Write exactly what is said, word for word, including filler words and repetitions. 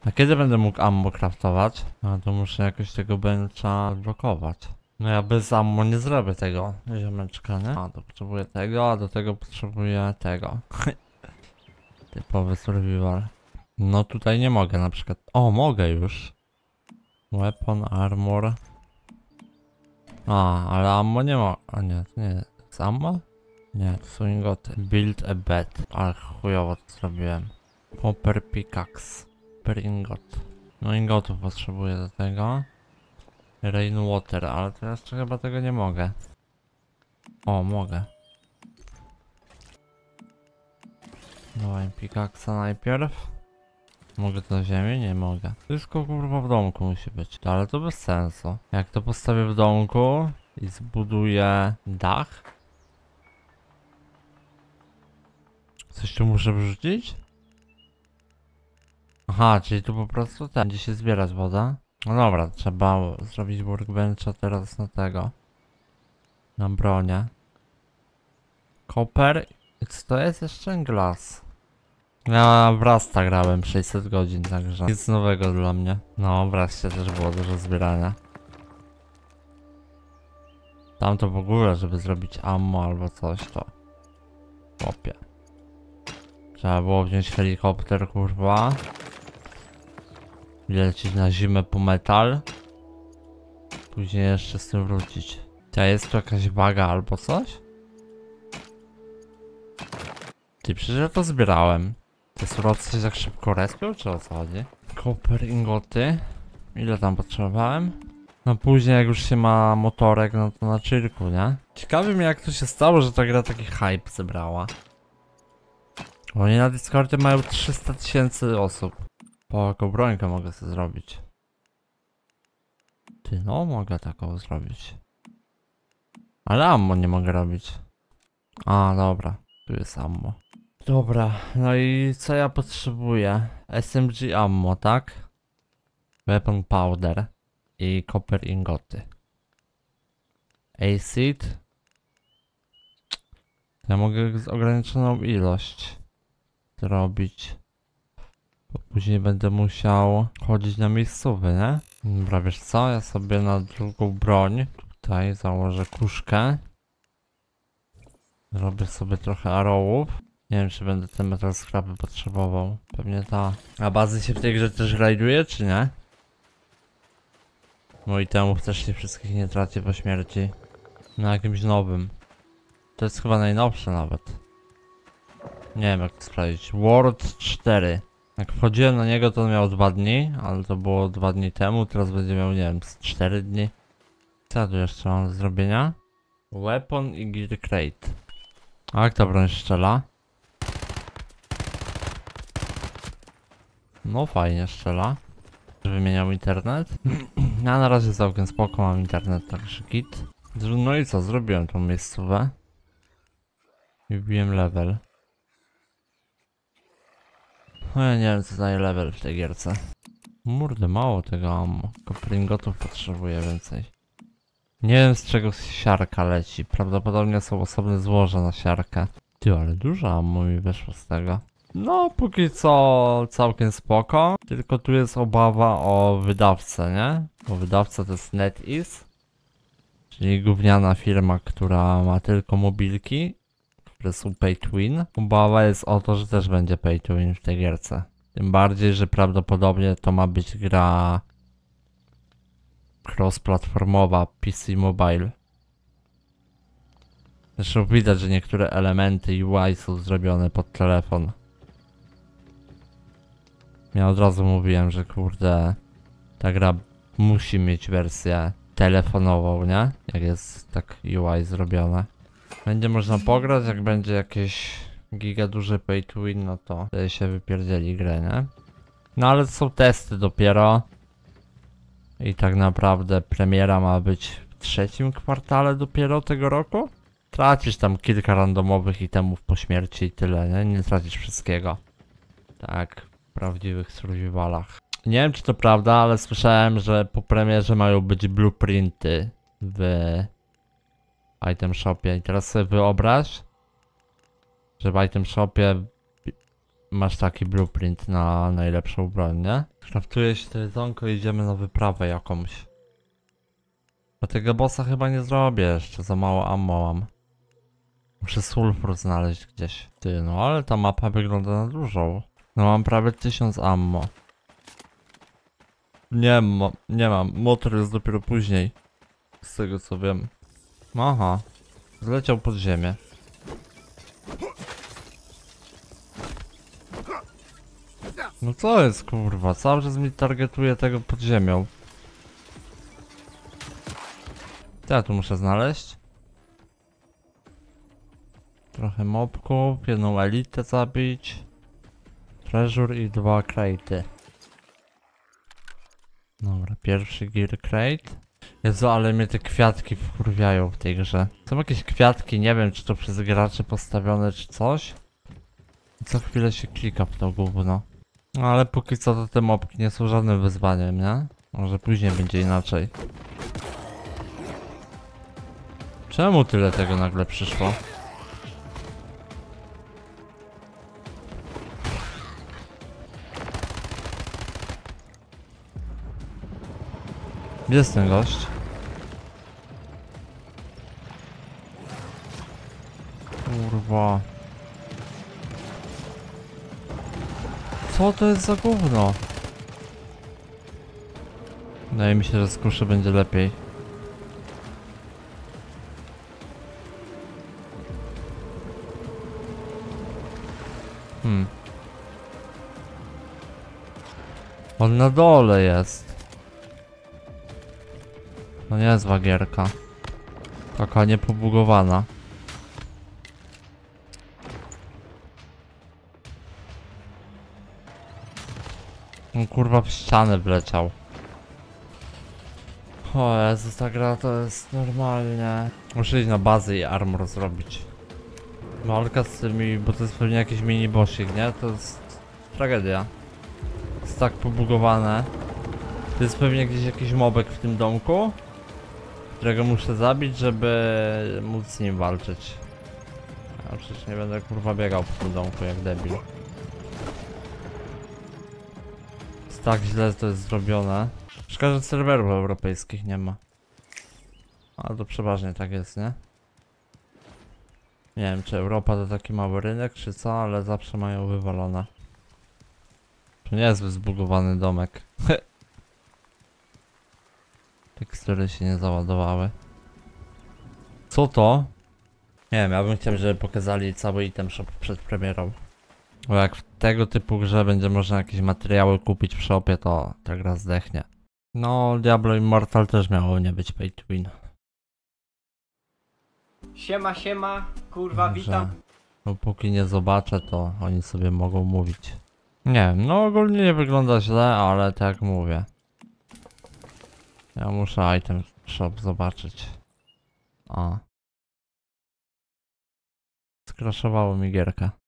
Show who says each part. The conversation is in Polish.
Speaker 1: A kiedy będę mógł ammo craftować? No to muszę jakoś tego bencha odblokować. No ja bez ammo nie zrobię tego ziomeczka, nie? A to potrzebuję tego, a do tego potrzebuję tego. Typowy survival. No tutaj nie mogę na przykład. O, mogę już. Weapon, armor. A, ale ammo nie ma. A nie, to nie. To jest ammo? Nie, to są ingoty. Build a bed. Ale chujowo to zrobiłem. Copper pickaxe. Per ingot. No ingotów potrzebuję do tego. Rainwater, ale to jeszcze chyba tego nie mogę. O, mogę. Dawaj pickaxe najpierw. Mogę to na ziemi? Nie mogę. Wszystko kurwa w domku musi być. Ale to bez sensu. Jak to postawię w domku i zbuduję dach? Coś tu muszę wrzucić? Aha, czyli tu po prostu ten, gdzie się zbierać woda. No dobra, trzeba zrobić workbencha teraz na tego. Na bronię. Copper. Co to jest jeszcze? Glass. Ja w Rasta grałem sześćset godzin, także nic nowego dla mnie. No, w Rastie też było dużo zbierania. Tam to w ogóle, żeby zrobić ammo albo coś, to... Chłopie. Trzeba było wziąć helikopter, kurwa. Lecieć na zimę po metal. Później jeszcze z tym wrócić. To jest tu jakaś waga albo coś? Ty, przecież ja to zbierałem. Te surowce się tak szybko respią, czy o co chodzi? Copper ingoty. Ile tam potrzebowałem? No później jak już się ma motorek, no to na chillku, nie? Ciekawi mnie jak to się stało, że ta gra taki hype zebrała. Oni na Discordzie mają trzysta tysięcy osób. Po jaką brońkę mogę sobie zrobić? Ty, no mogę taką zrobić. Ale ammo nie mogę robić. A, dobra. Tu jest ammo. Dobra, no i co ja potrzebuję? S M G ammo, tak? Weapon powder i copper ingoty. Acid. Ja mogę z ograniczoną ilość zrobić. Bo później będę musiał chodzić na miejscowy, nie? Dobra, wiesz co? Ja sobie na drugą broń tutaj założę kuszkę. Zrobię sobie trochę arrowów. Nie wiem, czy będę te metal scrapy potrzebował. Pewnie ta. A bazy się w tej grze też rajduje, czy nie? No i temu też się wszystkich nie traci po śmierci. Na jakimś nowym. To jest chyba najnowsze nawet. Nie wiem jak to sprawdzić. World cztery. Jak wchodziłem na niego, to on miał dwa dni, ale to było dwa dni temu. Teraz będzie miał, nie wiem, z cztery dni. Co ja tu jeszcze mam do zrobienia? Weapon i gear crate. A jak ta broń strzela? No fajnie strzela. Wymieniał internet. Ja na razie całkiem spoko mam internet, także git. No i co, zrobiłem tą miejscówę. I wbiłem level. No ja nie wiem co daje level w tej gierce. Murde, mało tego ammo. Kopringotów potrzebuję więcej. Nie wiem z czego siarka leci. Prawdopodobnie są osobne złoża na siarkę. Ty, ale dużo ammo mi wyszło z tego. No, póki co całkiem spoko. Tylko tu jest obawa o wydawcę, nie? Bo wydawca to jest NetEase. Czyli gówniana firma, która ma tylko mobilki, które są pay to win. Obawa jest o to, że też będzie pay to win w tej gierce. Tym bardziej, że prawdopodobnie to ma być gra cross-platformowa P C Mobile. Zresztą widać, że niektóre elementy U I są zrobione pod telefon. Ja od razu mówiłem, że kurde, ta gra musi mieć wersję telefonową, nie? Jak jest tak U I zrobione. Będzie można pograć, jak będzie jakieś giga duże pay to win, no to wtedy się wypierdzieli grę, nie? No ale to są testy dopiero. I tak naprawdę premiera ma być w trzecim kwartale dopiero tego roku. Tracisz tam kilka randomowych itemów po śmierci i tyle, nie? Nie tracisz wszystkiego. Tak, w prawdziwych survivalach. Nie wiem czy to prawda, ale słyszałem, że po premierze mają być blueprinty w item shopie. I teraz sobie wyobraź, że w item shopie masz taki blueprint na najlepszą broń, nie? Kraftuję się to jedzonko i idziemy na wyprawę jakąś. Bo tego bossa chyba nie zrobię jeszcze, za mało ammo mam. Muszę sulfur znaleźć gdzieś. Ty, no ale ta mapa wygląda na dużą. No mam prawie tysiąc ammo. Nie mam, nie mam. Motor jest dopiero później. Z tego co wiem. Aha. Zleciał pod ziemię. No co jest kurwa? Cały czas mi targetuje tego pod ziemią. Co ja tu muszę znaleźć? Trochę mobków, jedną elitę zabić. Treasure i dwa crate'y. Dobra, pierwszy gear crate. Jezu, ale mnie te kwiatki wkurwiają w tej grze. Są jakieś kwiatki, nie wiem czy to przez graczy postawione czy coś. I co chwilę się klika w to gówno. No ale póki co to te mobki nie są żadnym wyzwaniem, nie? Może później będzie inaczej. Czemu tyle tego nagle przyszło? Gdzie jest ten gość? Kurwa. Co to jest za gówno? Wydaje mi się, że z kuszy będzie lepiej. Hmm. On na dole jest. No niezła gierka. Taka niepobugowana. On kurwa w ścianę wleciał. O Jezus, ta gra to jest normalnie. Muszę iść na bazę i armor zrobić. Walka z tymi, bo to jest pewnie jakiś mini bossik, nie? To jest tragedia. Jest tak pobugowane. To jest pewnie gdzieś jakiś mobek w tym domku, którego muszę zabić, żeby móc z nim walczyć. Ja przecież nie będę kurwa biegał po tym domku jak debil. Jest tak źle to jest zrobione. Szkoda, że serwerów europejskich nie ma. Ale to przeważnie tak jest, nie? Nie wiem, czy Europa to taki mały rynek, czy co, ale zawsze mają wywalone. To nie jest zbugowany domek. Tekstury się nie załadowały. Co to? Nie wiem, ja bym chciał, żeby pokazali cały item shop przed premierą. Bo jak w tego typu grze będzie można jakieś materiały kupić w shopie, to ta gra zdechnie. No, Diablo Immortal też miało nie być pay to win.
Speaker 2: Siema, siema, kurwa,
Speaker 1: Że
Speaker 2: witam.
Speaker 1: dopóki nie zobaczę, to oni sobie mogą mówić. Nie wiem, no ogólnie nie wygląda źle, ale tak jak mówię. Ja muszę item shop zobaczyć. A. Skraszowało mi gierkę.